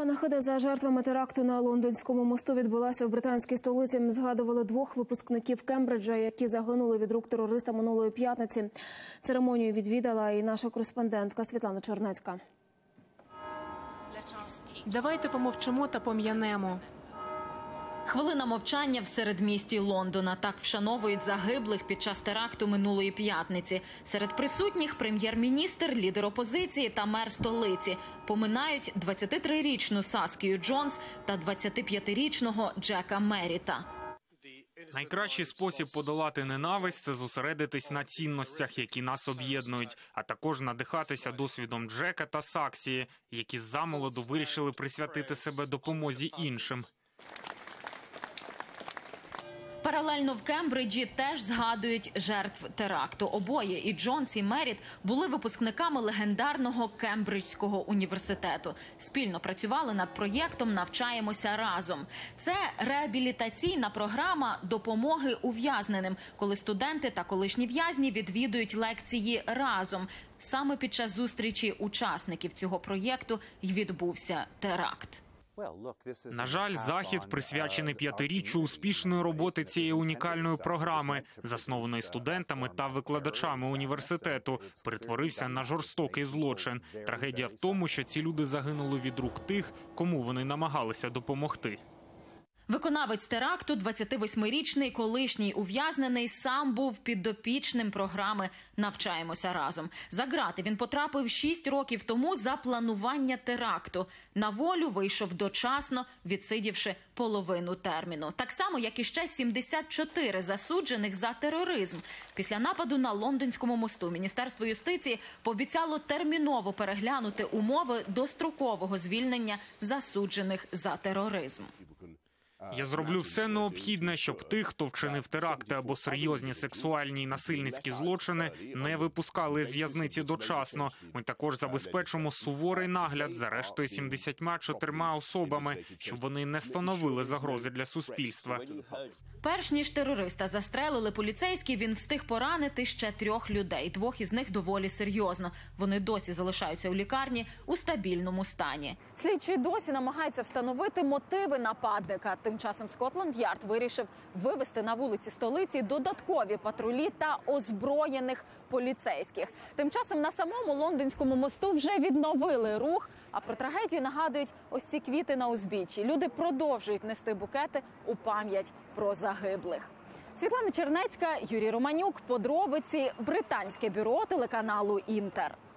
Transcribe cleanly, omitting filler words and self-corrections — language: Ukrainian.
Панахида за жертвами теракту на Лондонському мосту відбулася в британській столиці. Згадували двох випускників Кембриджа, які загинули від рук терориста минулої п'ятниці. Церемонію відвідала і наша кореспондентка Світлана Чернецька. Давайте помовчимо та пом'янемо. Хвилина мовчання в середмісті Лондона. Так вшановують загиблих під час теракту минулої п'ятниці. Серед присутніх прем'єр-міністр, лідер опозиції та мер столиці. Поминають 23-річну Саскію Джонс та 25-річного Джека Меріта. Найкращий спосіб подолати ненависть – це зосередитись на цінностях, які нас об'єднують, а також надихатися досвідом Джека та Саксії, які замолоду вирішили присвятити себе допомозі іншим. Паралельно в Кембриджі теж згадують жертв теракту. Обоє, і Джонс, і Меріт, були випускниками легендарного Кембриджського університету. Спільно працювали над проєктом «Навчаємося разом». Це реабілітаційна програма допомоги ув'язненим, коли студенти та колишні в'язні відвідують лекції разом. Саме під час зустрічі учасників цього проєкту й відбувся теракт. На жаль, захід, присвячений 5-річчю успішної роботи цієї унікальної програми, заснованої студентами та викладачами університету, перетворився на жорстокий злочин. Трагедія в тому, що ці люди загинули від рук тих, кому вони намагалися допомогти. Виконавець теракту, 28-річний колишній ув'язнений, сам був підопічним програми «Навчаємося разом». За ґрати він потрапив 6 років тому за планування теракту. На волю вийшов дочасно, відсидівши половину терміну. Так само, як і ще 74 засуджених за тероризм. Після нападу на Лондонському мосту Міністерство юстиції пообіцяло терміново переглянути умови дострокового звільнення засуджених за тероризм. Я зроблю все необхідне, щоб тих, хто вчинив теракти або серйозні сексуальні і насильницькі злочини, не випускали з в'язниці дочасно. Ми також забезпечимо суворий нагляд за рештою 74 особами, щоб вони не становили загрози для суспільства. Перш ніж терориста застрелили поліцейські, він встиг поранити ще 3 людей. 2 із них доволі серйозно. Вони досі залишаються у лікарні у стабільному стані. Слідчі досі намагаються встановити мотиви нападника. Тим часом Скотланд-Ярд вирішив вивести на вулиці столиці додаткові патрулі та озброєних поліцейських. Тим часом на самому Лондонському мосту вже відновили рух, а про трагедію нагадують ось ці квіти на узбіччі. Люди продовжують нести букети у пам'ять про загиблих. Світлана Чернецька, Юрій Романюк. Подробиці. Британське бюро телеканалу «Інтер».